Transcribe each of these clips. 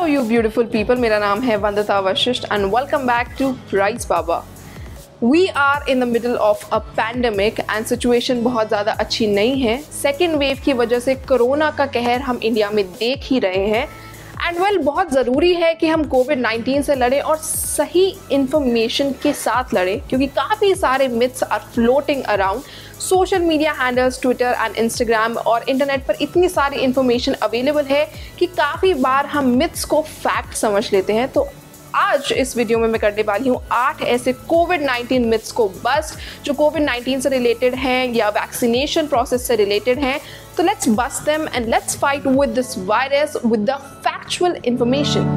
Hello you beautiful people, मेरा नाम है Vandita Vashishth and welcome back to rice Baba. We are in the middle of a pandemic and situation बहुत ज़्यादा अच्छी नहीं है। सेकेंड वेव की वजह से कोरोना का कहर हम इंडिया में देख ही रहे हैं एंड बहुत ज़रूरी है कि हम कोविड-19 से लड़ें और सही इंफॉर्मेशन के साथ लड़ें, क्योंकि काफ़ी सारे myths are floating around social media handles, Twitter and Instagram और इंटरनेट पर इतनी सारी इंफॉर्मेशन अवेलेबल है कि काफ़ी बार हम मिथ्स को फैक्ट समझ लेते हैं। तो आज इस वीडियो में मैं करने वाली हूँ 8 ऐसे कोविड-19 मिथ्स को बस्ट जो कोविड-19 से रिलेटेड हैं या वैक्सीनेशन प्रोसेस से रिलेटेड हैं। तो let's bust them and let's fight with this virus with the factual information.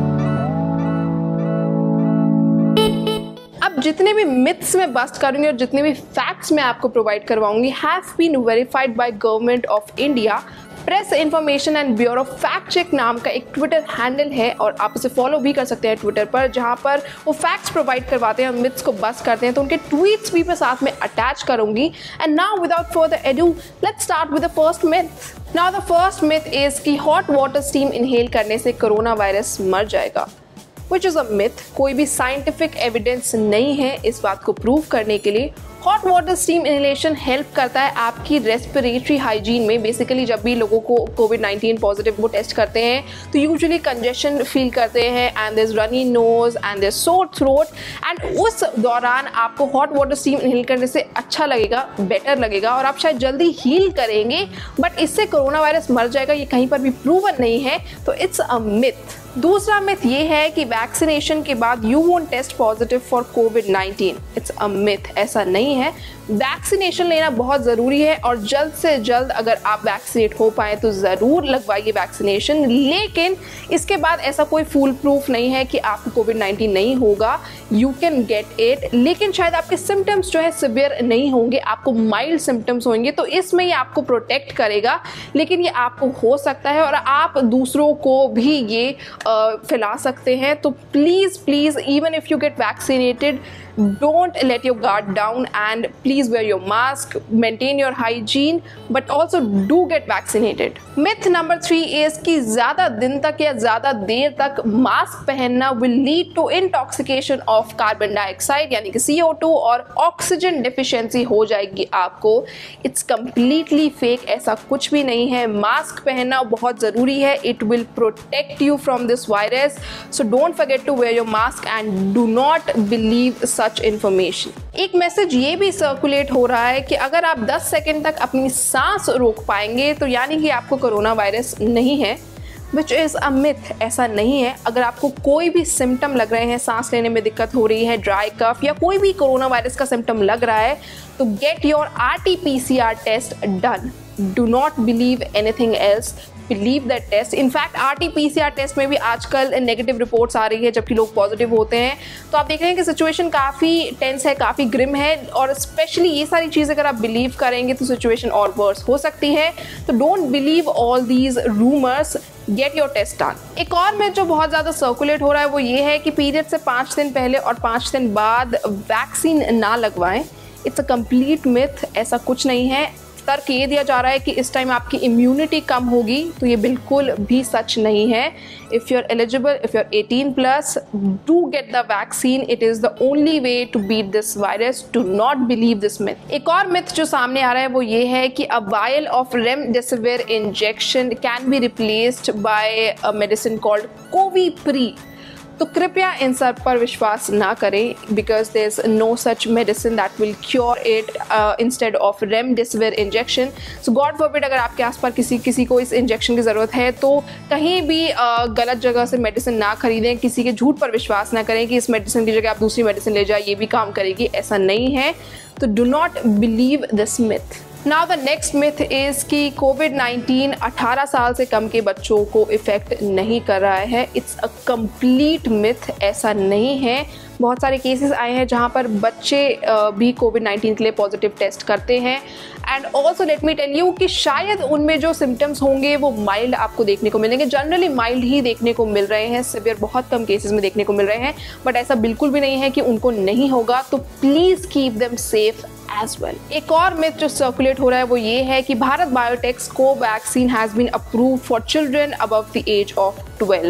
अब जितने भी मिथ्स मैं बस्ट करूंगी और जितने भी फैक्ट्स मैं आपको प्रोवाइड करवाऊंगी have been verified by government of India. Press information and bureau fact check नाम का एक ट्विटर हैंडल है और आप उसे फॉलो भी कर सकते हैं ट्विटर पर, जहां पर वो फैक्ट्स प्रोवाइड करवाते हैं और मिथ्स को बस्ट करते हैं। तो उनके ट्वीट्स भी मैं साथ में अटैच करूंगी। And now without further ado let's start with the first myth. Now the first myth is कि हॉट वाटर स्टीम इनहेल करने से कोरोना वायरस मर जाएगा, विच इज़ अ मिथ। कोई भी साइंटिफिक एविडेंस नहीं है इस बात को प्रूव करने के लिए। Hot water steam inhalation help करता है आपकी रेस्पिरेटरी हाइजीन में। बेसिकली जब भी लोगों को कोविड-19 पॉजिटिव वो टेस्ट करते हैं तो यूजुअली कंजेशन फील करते हैं and there is runny nose and there sore throat, and उस दौरान आपको हॉट वाटर स्टीम इनहेल करने से अच्छा लगेगा, बेटर लगेगा और आप शायद जल्दी हील करेंगे। बट इससे कोरोना वायरस मर जाएगा ये कहीं पर भी प्रूवन नहीं है, तो इट्स अ मिथ। दूसरा मिथ ये है कि वैक्सीनेशन के बाद you won't test positive for कोविड-19। इट्स अ मिथ, ऐसा नहीं है। वैक्सीनेशन लेना बहुत ज़रूरी है और जल्द से जल्द अगर आप वैक्सीनेट हो पाए तो ज़रूर लगवाइए वैक्सीनेशन, लेकिन इसके बाद ऐसा कोई फुल प्रूफ नहीं है कि आपको कोविड-19 नहीं होगा। यू कैन गेट इट, लेकिन शायद आपके सिम्टम्स जो है सिवियर नहीं होंगे, आपको माइल्ड सिम्टम्स होंगे, तो इसमें ये आपको प्रोटेक्ट करेगा, लेकिन ये आपको हो सकता है और आप दूसरों को भी ये फैला सकते हैं। तो please please even if you get vaccinated, don't let your guard down and please wear your mask, maintain your hygiene, but also do get vaccinated. Myth number 3 is कि ज़्यादा दिन तक या ज़्यादा देर तक मास्क पहनना will lead to intoxication of carbon dioxide यानी कि CO2 और ऑक्सीजन डिफिशियंसी हो जाएगी आपको। It's completely fake, ऐसा कुछ भी नहीं है। मास्क पहनना बहुत ज़रूरी है, it will protect you from this virus, so don't forget to wear your mask and do not believe such information. एक मैसेज ये भी सर्कुलेट हो रहा है कि अगर आप 10 सेकंड तक अपनी सांस रोक पाएंगे तो यानी कि आपको कोरोना वायरस नहीं है, विच इज़ अ मिथ। ऐसा नहीं है। अगर आपको कोई भी सिम्टम लग रहे हैं, सांस लेने में दिक्कत हो रही है, ड्राई कफ या कोई भी कोरोना वायरस का सिम्टम लग रहा है, तो get your RT-PCR test done. Do not believe anything else, believe that test. In fact RT-PCR test में भी आजकल नेगेटिव रिपोर्ट्स आ रही है जबकि लोग पॉजिटिव होते हैं। तो आप देख रहे हैं कि सिचुएशन काफ़ी टेंस है, काफ़ी ग्रिम है और स्पेशली ये सारी चीज़ अगर आप बिलीव करेंगे तो सिचुएशन और वर्स हो सकती है। तो don't believe all these rumours, get your test done. एक और मिथ जो बहुत ज़्यादा सर्कुलेट हो रहा है वो ये है कि पीरियड से 5 दिन पहले और 5 दिन बाद वैक्सीन ना लगवाएं। इट्स अ कंप्लीट मिथ, ऐसा कुछ नहीं है। तर्क ये दिया जा रहा है कि इस टाइम आपकी इम्यूनिटी कम होगी, तो ये बिल्कुल भी सच नहीं है। If you are eligible, if you are 18+, do get the vaccine. It is the only way to beat this virus. Do not believe this myth. एक और मिथ जो सामने आ रहा है वो ये है कि a vial of remdesivir injection can be replaced by a medicine called Covipri. तो कृपया इन सब पर विश्वास ना करें, because there is no such medicine that will cure it instead of remdesivir injection. So God forbid अगर आपके आसपास किसी को इस इंजेक्शन की ज़रूरत है तो कहीं भी गलत जगह से मेडिसिन ना खरीदें, किसी के झूठ पर विश्वास ना करें कि इस मेडिसिन की जगह आप दूसरी मेडिसिन ले जाए, ये भी काम करेगी, ऐसा नहीं है। तो do not believe this myth. Now the next myth is कि कोविड-19 18 साल से कम के बच्चों को इफ़ेक्ट नहीं कर रहा है। इट्स अ कंप्लीट मिथ, ऐसा नहीं है। बहुत सारे केसेस आए हैं जहां पर बच्चे भी कोविड-19 के लिए पॉजिटिव टेस्ट करते हैं। And also let me tell you कि शायद उनमें जो सिम्टम्स होंगे वो माइल्ड आपको देखने को मिलेंगे। जनरली माइल्ड ही देखने को मिल रहे हैं, सिवियर बहुत कम केसेस में देखने को मिल रहे हैं, बट ऐसा बिल्कुल भी नहीं है कि उनको नहीं होगा। तो please keep them safe as well. एक और मिथ जो सर्कुलेट हो रहा है वो ये है कि Bharat Biotech's Covaxin has been approved for children above the age of 12।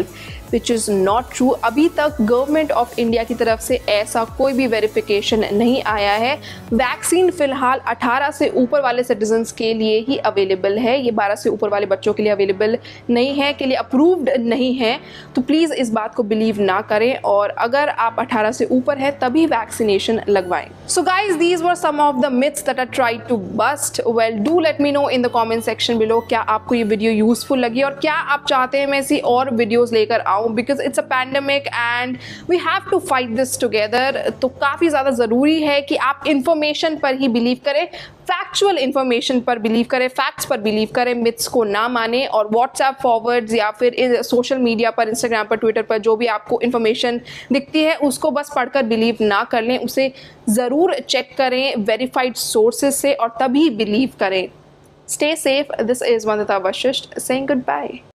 Which is not true. अभी तक गवर्नमेंट ऑफ इंडिया की तरफ से ऐसा कोई भी वेरिफिकेशन नहीं आया है। वैक्सीन फिलहाल 18 से ऊपर वाले सिटीजन्स के लिए ही अवेलेबल है, ये 12 से ऊपर वाले बच्चों के लिए अवेलेबल नहीं है, के लिए अप्रूव्ड नहीं है। तो प्लीज़ इस बात को बिलीव ना करें और अगर आप 18 से ऊपर है तभी वैक्सीनेशन लगवाएं। So guys, these were some of the myths that I tried to bust. Well, do let me know in the comment section below क्या आपको ये वीडियो यूजफुल लगी और क्या आप चाहते हैं मैं ऐसी और वीडियोस लेकर आऊं, because it's a pandemic and we have to fight this together. तो काफ़ी ज़्यादा ज़रूरी है कि आप इंफॉर्मेशन पर ही बिलीव करें, फैक्चुअल इंफॉर्मेशन पर बिलीव करें, फैक्ट्स पर बिलीव करें, मिथ्स को ना माने। और व्हाट्सएप फॉरवर्ड्स या फिर सोशल मीडिया पर, इंस्टाग्राम पर, ट्विटर पर जो भी आपको इंफॉर्मेशन दिखती है उसको बस पढ़कर बिलीव ना कर लें, उसे ज़रूर चेक करें वेरीफाइड सोर्सेज से और तभी बिलीव करें। Stay safe. This is Vandita Vashisht saying goodbye.